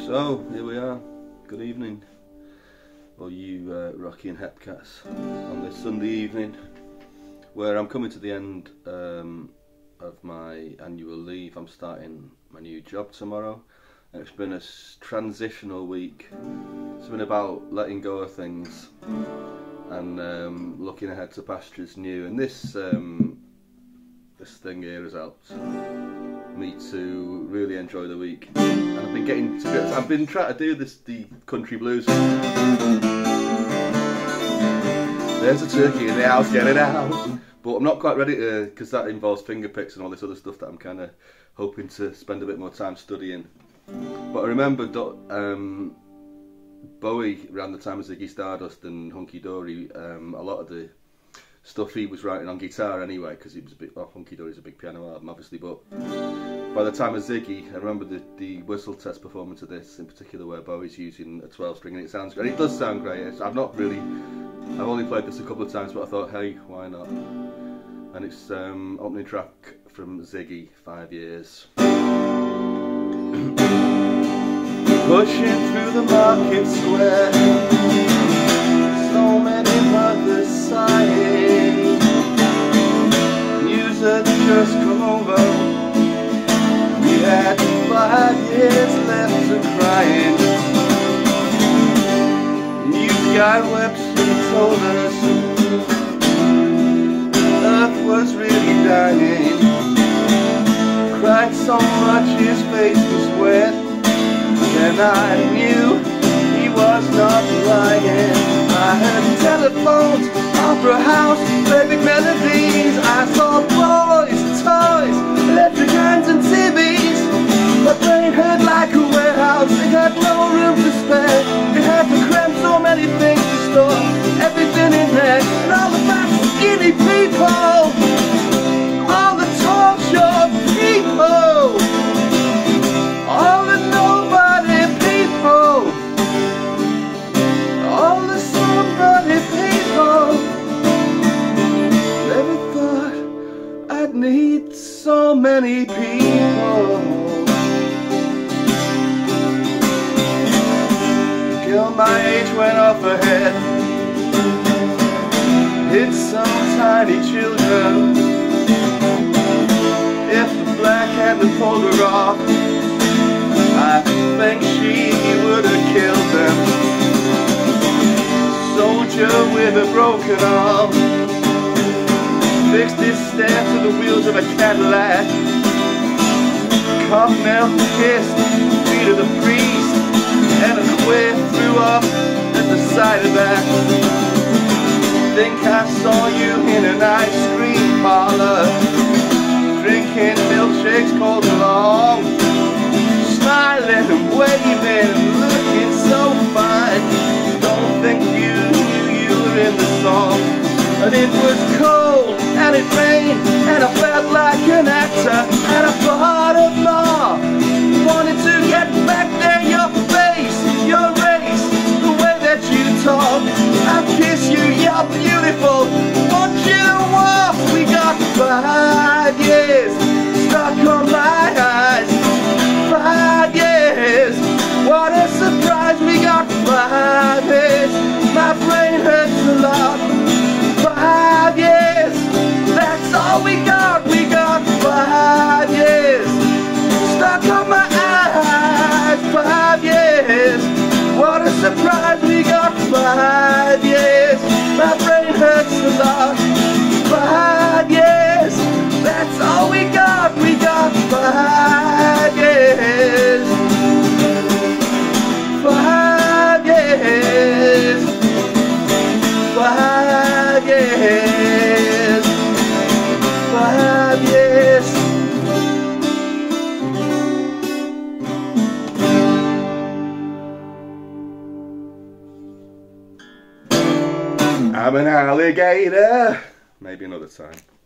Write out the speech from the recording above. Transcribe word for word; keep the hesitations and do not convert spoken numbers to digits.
So, here we are. Good evening, all you uh, Rocky and Hepcats, on this Sunday evening, where I'm coming to the end um, of my annual leave. I'm starting my new job tomorrow, and it's been a transitional week. It's been about letting go of things and um, looking ahead to pastures new, and this um, this thing here has helped me to really enjoy the week. And I've been getting to grips. I've been trying to do this the country blues. There's a turkey in the house, get it out. But I'm not quite ready to, because that involves finger picks and all this other stuff that I'm kind of hoping to spend a bit more time studying. But I remember um, Bowie around the time of Ziggy Stardust and Hunky Dory. Um, a lot of the stuff he was writing on guitar anyway, because he was a big, well, Hunky Dory's a big piano album obviously, but by the time of Ziggy, I remember the, the whistle test performance of this in particular, where Bowie's using a twelve string, and it sounds great. It does sound great. It's, I've not really, I've only played this a couple of times, but I thought, hey, why not? And it's um, opening track from Ziggy, Five Years. Pushing through the market square, so many mothers sighing, news had just come over, we had five years left of crying. News guy wept and told us Earth was really dying, cried so much his face was wet, and I knew he was not lying. I heard telephones, opera house, baby melodies. I saw boys, toys, electric hands and T Vs. My brain hurt like a warehouse, it had no room to spare. It had to cram so many things to store, everything in there. And all the fat skinny people, all the tall short people, all the nobody people, all the somebody people. Never thought I'd need so many people. Girl my age went off ahead, hit some tiny children. If the black hand had pulled her off, I think she would have killed them. Soldier with a broken arm fixed his stare to the wheels of a Cadillac. Cop knelt and kissed the feet of the priest, and a queer threw up at the sight of that. Think I saw you in an ice cream parlor, drinking milkshakes cold and long, smiling and waving and looking so fine. Don't think you knew you were in the song. And it was cold and it rained and I felt like an actor, and I thought of more, wanted to get back there. Your face, your race, the way that you talk, I'll kiss you, you're beautiful, want you to walk. We got five years stuck on my eyes, five years, what a surprise. We got five years, my brain hurts a lot. Five years, that's all we got. We got five years stuck on my eyes, five years, what a surprise. We got five years, my brain hurts a lot. Five years, that's all we got. We got five years, five years, five years, five years. I'm an alligator. Maybe another time.